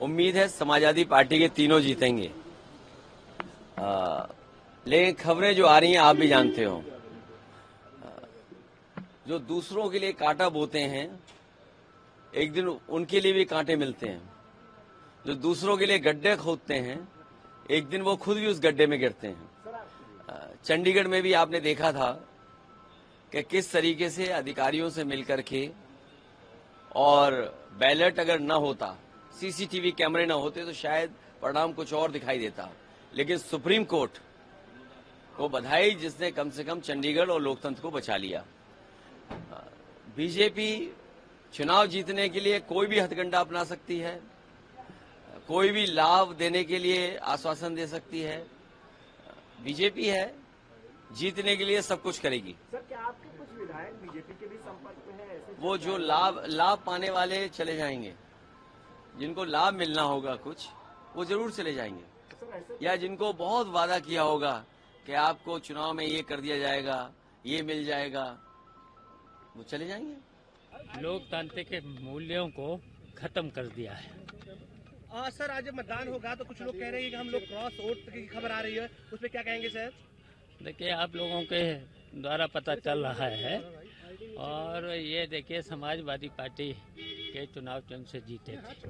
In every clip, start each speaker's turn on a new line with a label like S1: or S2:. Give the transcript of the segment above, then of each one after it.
S1: उम्मीद है समाजवादी पार्टी के तीनों जीतेंगे। लेकिन खबरें जो आ रही हैं आप भी जानते हो, जो दूसरों के लिए कांटा बोते हैं एक दिन उनके लिए भी कांटे मिलते हैं। जो दूसरों के लिए गड्ढे खोदते हैं एक दिन वो खुद भी उस गड्ढे में गिरते हैं। चंडीगढ़ में भी आपने देखा था कि किस तरीके से अधिकारियों से मिलकर के, और बैलेट अगर न होता, सीसीटीवी कैमरे न होते तो शायद परिणाम कुछ और दिखाई देता। लेकिन सुप्रीम कोर्ट को बधाई जिसने कम से कम चंडीगढ़ और लोकतंत्र को बचा लिया। बीजेपी चुनाव जीतने के लिए कोई भी हथकंडा अपना सकती है, कोई भी लाभ देने के लिए आश्वासन दे सकती है। बीजेपी है, जीतने के लिए सब कुछ करेगी।
S2: सर, क्या आपके कुछ विधायक बीजेपी के भी संपर्क में हैं?
S1: वो जो लाभ पाने वाले चले जाएंगे, जिनको लाभ मिलना होगा कुछ, वो जरूर चले जाएंगे। या जिनको बहुत वादा किया होगा कि आपको चुनाव में ये कर दिया जाएगा, ये मिल जाएगा, वो चले जाएंगे।
S3: लोकतंत्र के मूल्यों को खत्म कर दिया है।
S2: सर, आज मतदान होगा तो कुछ लोग कह रहे हैं कि हम लोग क्रॉस वोट की खबर आ रही है, उस पर क्या कहेंगे सर?
S3: देखिए, आप लोगों के द्वारा पता चल रहा है, और ये देखिए समाजवादी पार्टी के चुनाव चिन्ह से जीते थे,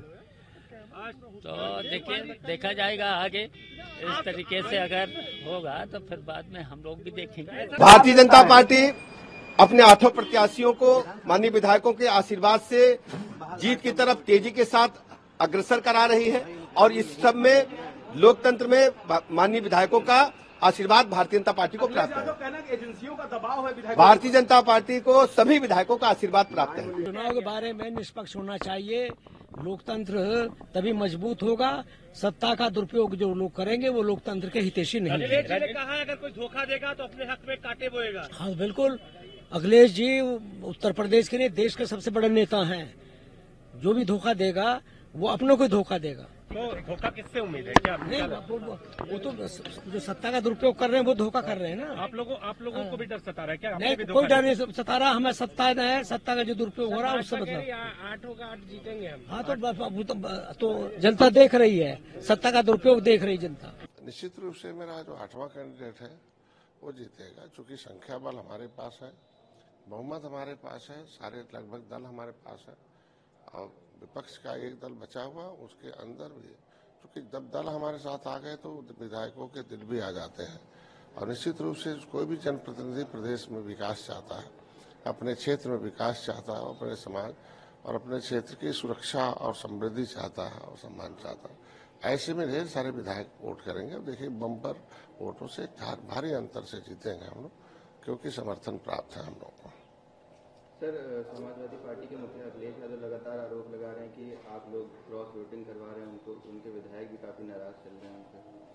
S3: तो देखिए देखा जाएगा आगे। इस तरीके से अगर होगा तो फिर बाद में हम लोग भी देखेंगे।
S4: भारतीय जनता पार्टी अपने 8 प्रत्याशियों को माननीय विधायकों के आशीर्वाद से जीत की तरफ तेजी के साथ अग्रसर करा रही है, और इस सब में लोकतंत्र में माननीय विधायकों का आशीर्वाद भारतीय जनता पार्टी को प्राप्त है।
S2: एजेंसियों का दबाव है,
S4: भारतीय जनता पार्टी को सभी विधायकों का आशीर्वाद प्राप्त है।
S5: चुनाव के बारे में निष्पक्ष होना चाहिए। लोकतंत्र तभी मजबूत होगा। सत्ता का दुरुपयोग जो लोग करेंगे वो लोकतंत्र के हितैषी नहीं है।
S2: अखिलेश जी ने कहा है अगर कोई धोखा देगा तो अपने हक में कांटे बोएगा।
S5: हाँ बिल्कुल, अखिलेश जी उत्तर प्रदेश के लिए देश के सबसे बड़े नेता हैं। जो भी धोखा देगा वो अपनों को धोखा देगा।
S2: तो धोखा किससे उम्मीद है? क्या
S5: नहीं, वो तो जो सत्ता का दुरुपयोग कर रहे हैं वो धोखा कर रहे हैं ना।
S2: आप लोगों को भी डर सता रहा है क्या?
S5: नहीं, कोई डर नहीं सता रहा। हमें सत्ता है, सत्ता का जो दुरुपयोग हो रहा है उससे मतलब
S2: 8 जीतेंगे हम।
S5: हाँ, तो जनता देख रही है, सत्ता का दुरुपयोग देख रही जनता।
S6: निश्चित रूप से मेरा जो 8वां कैंडिडेट है वो जीतेगा, क्योंकि संख्या बल हमारे पास है, बहुमत हमारे पास है, सारे लगभग दल हमारे पास है, और विपक्ष का एक दल बचा हुआ, उसके अंदर भी क्योंकि जब दल हमारे साथ आ गए तो विधायकों के दिल भी आ जाते हैं। और निश्चित रूप से कोई भी जनप्रतिनिधि प्रदेश में विकास चाहता है, अपने क्षेत्र में विकास चाहता है, अपने समाज और अपने क्षेत्र की सुरक्षा और समृद्धि चाहता है और सम्मान चाहता है। ऐसे में ढेर सारे विधायक वोट करेंगे। देखिए, बम्पर वोटों से भारी अंतर से जीतेंगे हम लोग, क्योंकि समर्थन प्राप्त है हम लोग को।
S7: सर, समाजवादी पार्टी के मुखिया अखिलेश यादव लगातार आरोप लगा रहे हैं कि आप लोग क्रॉस वोटिंग करवा रहे हैं उनको, उनके विधायक भी काफी नाराज चल रहे हैं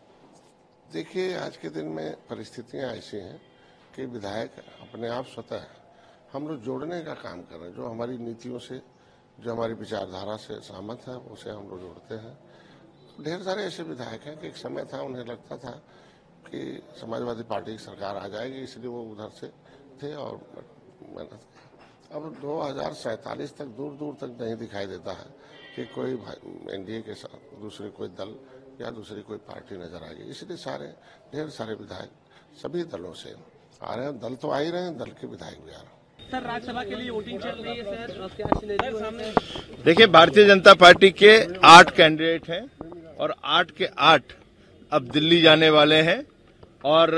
S7: उनसे।
S6: देखिए, आज के दिन में परिस्थितियां ऐसी हैं कि विधायक अपने आप स्वतः हम लोग जोड़ने का काम कर रहे हैं। जो हमारी नीतियों से, जो हमारी विचारधारा से सहमत है, उसे हम लोग जोड़ते हैं। ढेर सारे ऐसे विधायक हैं कि एक समय था उन्हें लगता था कि समाजवादी पार्टी की सरकार आ जाएगी, इसलिए वो उधर से थे और मेहनत। अब 2047 तक दूर दूर तक नहीं दिखाई देता है कि कोई एनडीए के साथ दूसरी कोई दल या दूसरी कोई पार्टी नजर आएगी। इसलिए ढेर सारे विधायक सभी दलों से आ रहे हैं। दल तो आ ही रहे हैं, दल के विधायक भी आ रहे हैं।
S2: सर, राज्यसभा के लिए वोटिंग चल रही है सर, क्या सिनेरियो सामने?
S8: देखिए, भारतीय जनता पार्टी के 8 कैंडिडेट हैं, और 8 के 8 अब दिल्ली जाने वाले हैं, और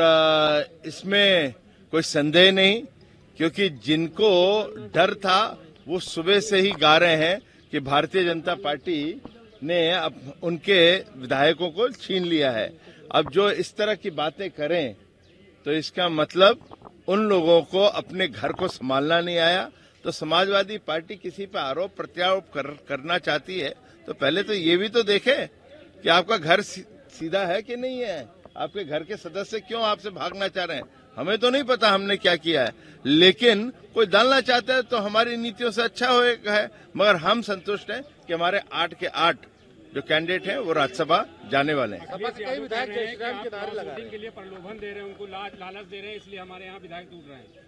S8: इसमें कोई संदेह नहीं, क्योंकि जिनको डर था वो सुबह से ही गा रहे हैं कि भारतीय जनता पार्टी ने अब उनके विधायकों को छीन लिया है। अब जो इस तरह की बातें करें तो इसका मतलब उन लोगों को अपने घर को संभालना नहीं आया। तो समाजवादी पार्टी किसी पर आरोप प्रत्यारोप करना चाहती है तो पहले तो ये भी तो देखे कि आपका घर सीधा है कि नहीं है, आपके घर के सदस्य क्यों आपसे भागना चाह रहे हैं। हमें तो नहीं पता हमने क्या किया है, लेकिन कोई डालना चाहता है तो हमारी नीतियों से अच्छा होगा है। मगर हम संतुष्ट हैं कि हमारे 8 के 8 जो कैंडिडेट हैं वो राज्यसभा जाने वाले हैं।
S2: कई विधायक के लिए प्रलोभन दे रहे हैं, उनको लालच दे रहे हैं, इसलिए हमारे यहाँ विधायक टूट रहे हैं।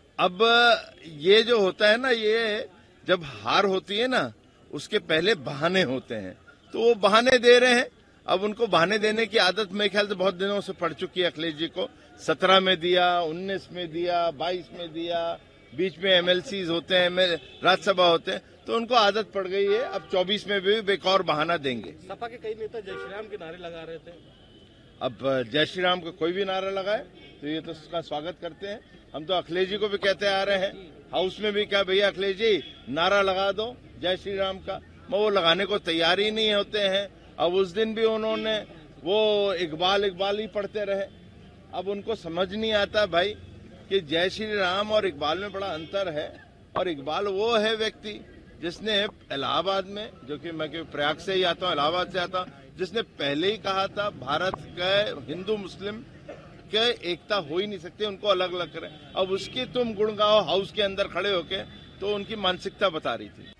S8: अब ये जो होता है ना, ये जब हार होती है ना, उसके पहले बहाने होते हैं तो वो बहाने दे रहे हैं। अब उनको बहाने देने की आदत मेरे ख्याल से बहुत दिनों से पड़ चुकी है अखिलेश जी को। 17 में दिया, 19 में दिया, 22 में दिया, बीच में MLCs होते हैं, राज्यसभा होते हैं, तो उनको आदत पड़ गई है। अब 24 में भी एक और बहाना देंगे।
S2: सपा के कई नेता जय श्री राम के नारे लगा रहे थे।
S8: अब जय श्री राम का कोई भी नारा लगाए तो ये तो उसका स्वागत करते हैं। हम तो अखिलेश जी को भी कहते आ रहे हैं, हाउस में भी क्या भैया अखिलेश जी नारा लगा दो जय श्री राम का, मगर वो लगाने को तैयार ही नहीं होते हैं। अब उस दिन भी उन्होंने वो इकबाल ही पढ़ते रहे। अब उनको समझ नहीं आता भाई कि जय श्री राम और इकबाल में बड़ा अंतर है। और इकबाल वो है व्यक्ति जिसने इलाहाबाद में, जो कि मैं प्रयाग से ही आता हूँ, इलाहाबाद से आता हूँ, जिसने पहले ही कहा था भारत के हिंदू मुस्लिम के एकता हो ही नहीं सकती, उनको अलग अलग करें। अब उसकी तुम गुण गाओ हाउस के अंदर खड़े होके, तो उनकी मानसिकता बता रही थी।